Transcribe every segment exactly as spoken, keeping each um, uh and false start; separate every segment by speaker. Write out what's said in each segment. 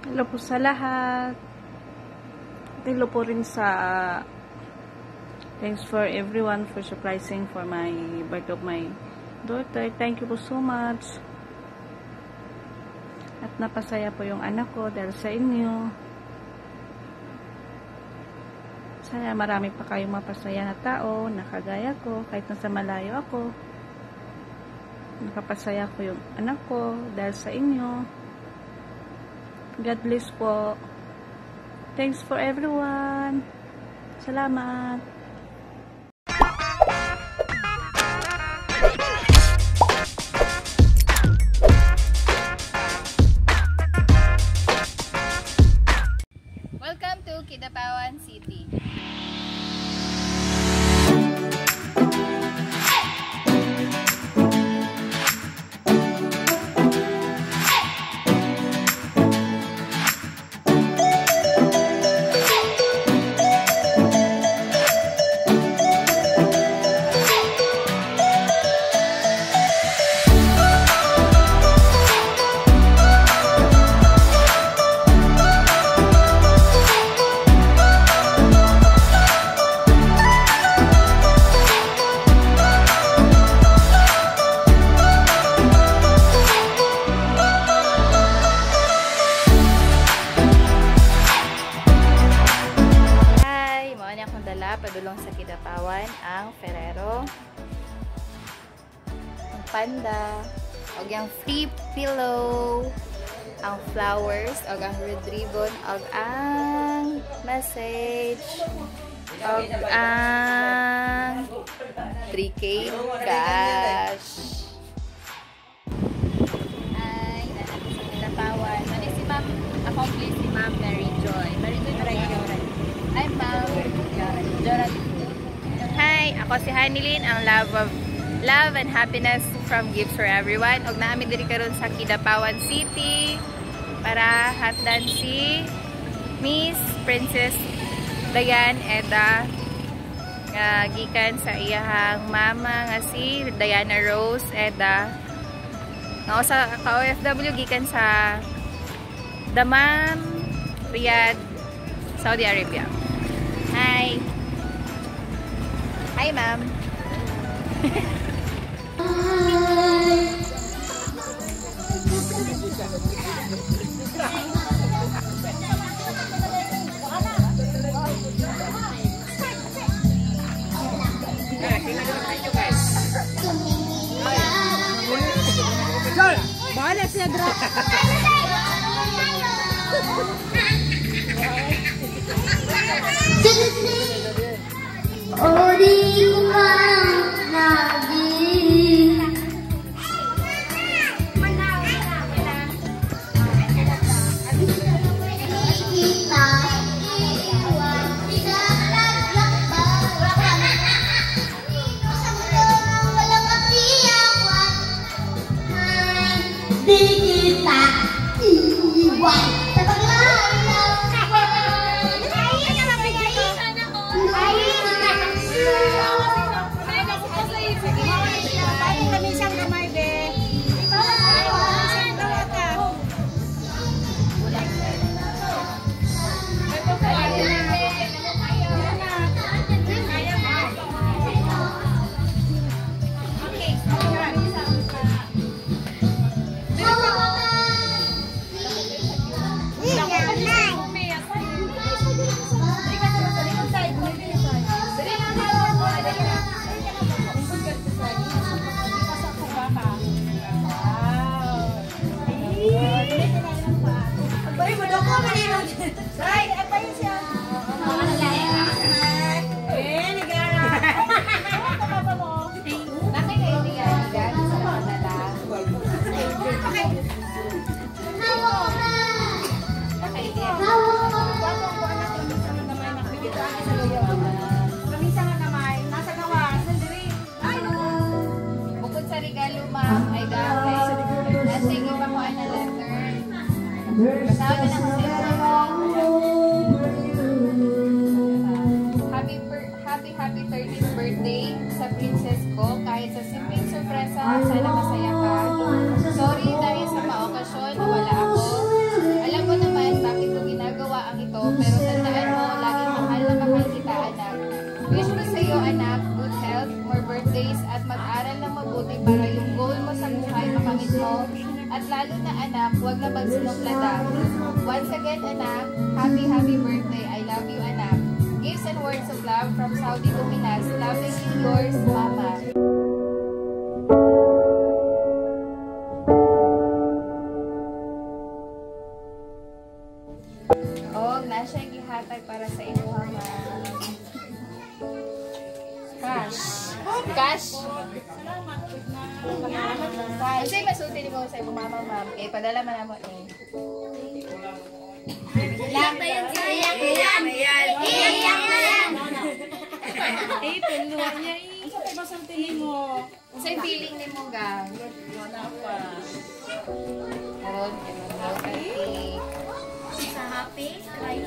Speaker 1: Hello po sa lahat. Hello po rin sa uh, thanks for everyone for surprising for my birthday of my daughter. Thank you po so much. At napasaya po yung anak ko dahil sa inyo. Sana marami pa kayong mapasaya na tao na kagaya ko kahit nasa malayo ako. Nakapasaya ko yung anak ko dahil sa inyo. God bless po. Thanks for everyone. Salamat.
Speaker 2: Welcome to Kidapawan City. Padulong sa Kidapawan ang Ferrero, ang panda, o ang free pillow, ang flowers, o ang red ribbon, o ang message, o ang three K cash. Ay, natin sa Kidapawan. Ano si Ma'am? Accomplice si Ma'am Mary Joy. Mary Joy, Mary Joy. Hi, Ma'am. Hi, ako si Hanilyn, ang love of love and happiness from Gifts for Everyone. Og naami diri karon sa Kidapawan City para hatdan si Miss Princess Diana Eda nga gikan sa iyahang mama nga si Diana Rose Eda. Nga sa ka-O F W gikan sa Dammam, Riyadh, Saudi Arabia. Hi. Hi, ma'am.
Speaker 1: Bahala siya, Dra.
Speaker 3: Oh, di ko parang naging kita iwan sa laglakbak sa mundo na walang katiyawan. Di kita iwan sa paglalang.
Speaker 2: Happy happy happy thirtieth birthday sa princess ko. Kahit sa simpleng sorpresa, sana masaya ka. Sorry dahil sa mga okasyon na wala ako. Alam mo naman, Sinuklata. Once again, anak, happy, happy birthday. I love you, anak. Gifts and words of love from Saudi to Pinas. Lovingly yours, Mama. Oh, nasa yung gihatag para sa imo, Mama. Cash. Cash? Kasi masuti ni mo sa imo, Mama, Ma'am. Eh, padala man naman eh.
Speaker 3: Iyak na yan, iyak na yan. Iyak na yan.
Speaker 1: Eh, tulungan niya eh. Sa pabasang tingin mo.
Speaker 2: Sa feeling ni mo, gang.
Speaker 1: Wala pa.
Speaker 2: Karon, karon daw kay
Speaker 3: Sa happy, try.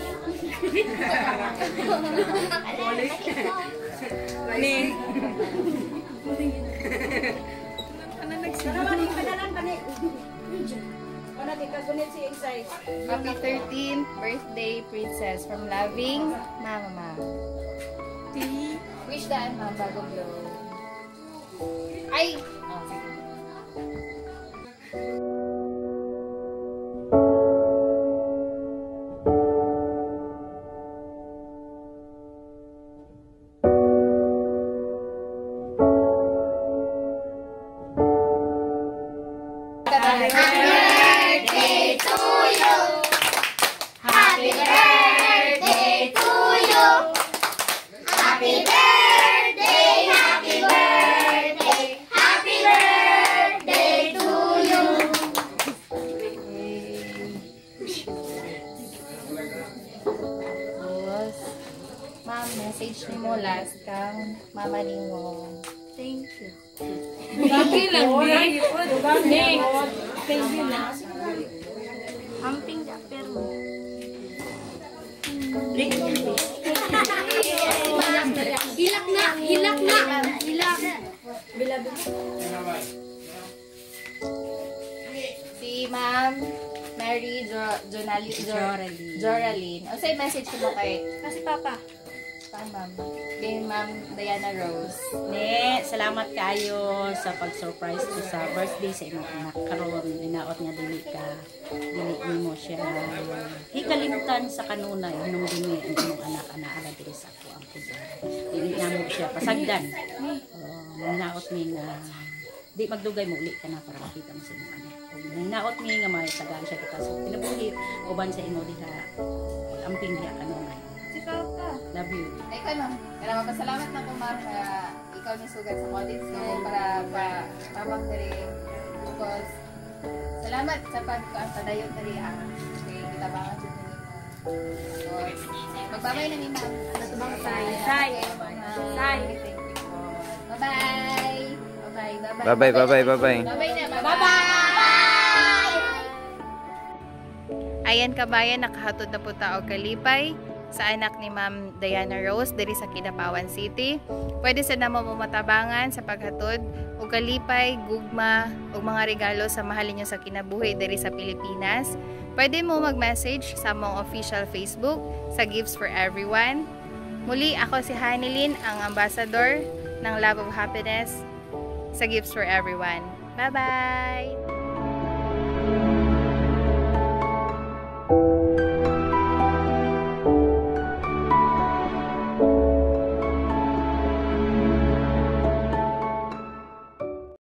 Speaker 1: Ni.
Speaker 2: ano nagsabi? Happy thirteenth birthday, Princess, from loving Mama Ma. Wish daan, Ma'am, bago blow. Ay! Oh, sige.
Speaker 3: Happy birthday to you. Happy birthday to you. Happy birthday, happy birthday, happy birthday to you.
Speaker 2: Tapos, Ma'am, message ni mo last kang Mama ni mo.
Speaker 1: Thank you.
Speaker 2: Bakit lang, Bing? Bing!
Speaker 1: Thank you na.
Speaker 3: Amping da pero. Hilak na, hilak na, hilak.
Speaker 2: Si Ma'am Mary jo Jonali
Speaker 1: Joraline.
Speaker 2: Joraline. O say message ko mo kay
Speaker 3: Kasi papa.
Speaker 2: kay Ma'am kay Ma'am Diana Rose.
Speaker 1: Ne, salamat kayo sa pag-surprise ko sa birthday sa imong anak karon. Inaot nga dili ka dili nimo siya hikalimtan sa kanunay nung dili ang imong anak ana ala diri sa ako ang kuya. Dili namo siya pasagdan. Oh, inaot mi nga di magdugay mo uli ka na para makita mo sa imong anak. Inaot mi nga may tagaan siya kita so pinabuhi uban sa imo diha amping diha kanunay.
Speaker 2: Si Papa.
Speaker 1: Love you.
Speaker 2: Ay ka no. Kaya magpasalamat na ko Ma'am na ikaw ni sugat sa audit so para pa tabang diri because salamat sa pagkaan padayon diri ang kay kitabangan jud nimo. So, magbabay na ni Ma'am.
Speaker 3: Natubang say.
Speaker 2: Say.
Speaker 3: Say.
Speaker 2: Bye-bye. Bye-bye.
Speaker 4: Bye-bye, bye-bye, bye-bye.
Speaker 2: Bye-bye na. Bye-bye. Ayan kabayan, nakahatod na po tao kalipay sa anak ni Ma'am Diana Rose diri sa Kidapawan City. Pwede sa namo mo matabangan sa paghatod og kalipay, gugma ug mga regalo sa mahal ninyo sa kinabuhi diri sa Pilipinas. Pwede mo mag-message sa among official Facebook sa Gifts for Everyone. Muli ako si Hanilyn, ang ambassador ng Love of Happiness sa Gifts for Everyone. Bye-bye!